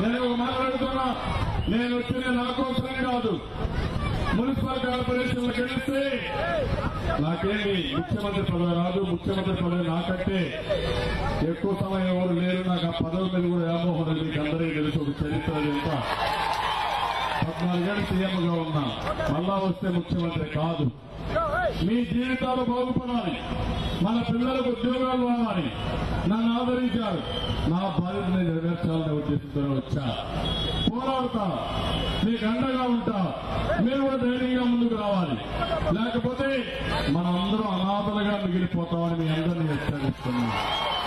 నేను ఒక మాట్లాడుతున్నా, నేను వచ్చిన నా కోసమే కాదు, మున్సిపల్ కార్పొరేషన్లు గెలిస్తే నాకేమి ముఖ్యమంత్రి పదవి రాదు. ముఖ్యమంత్రి పదవి నాకంటే ఎక్కువ సమయం ఎవరు లేరు. నాకు ఆ పదవి మీద కూడా వ్యామోహం లేదు. మీకు అందరికీ తెలుసు ఒక చరిత్ర ఎంత. 14 ఏళ్ళు సీఎంగా ఉన్నా, మళ్ళా వస్తే ముఖ్యమంత్రి కాదు. మీ జీవితాలు బాగుపడాలి, మన పిల్లలకు ఉద్యోగాలు రావాలి. నన్ను ఆదరించారు, నా బాధ్యతని నెరవేర్చాలనే ఉద్దేశంతో వచ్చా. పోరాడుతా, మీకు అండగా ఉంటా. మీరు కూడా ధైర్యంగా ముందుకు రావాలి, లేకపోతే మనం అందరం అనాథలుగా మిగిలిపోతామని మీ అందరినీ హెచ్చరిస్తున్నాం.